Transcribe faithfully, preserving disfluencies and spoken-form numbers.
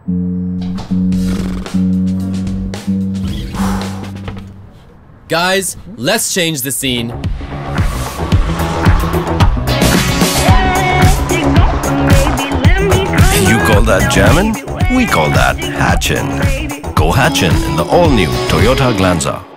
Guys, let's change the scene. You call that Jammin? We call that Hatchin. Go Hatchin in the all-new Toyota Glanza.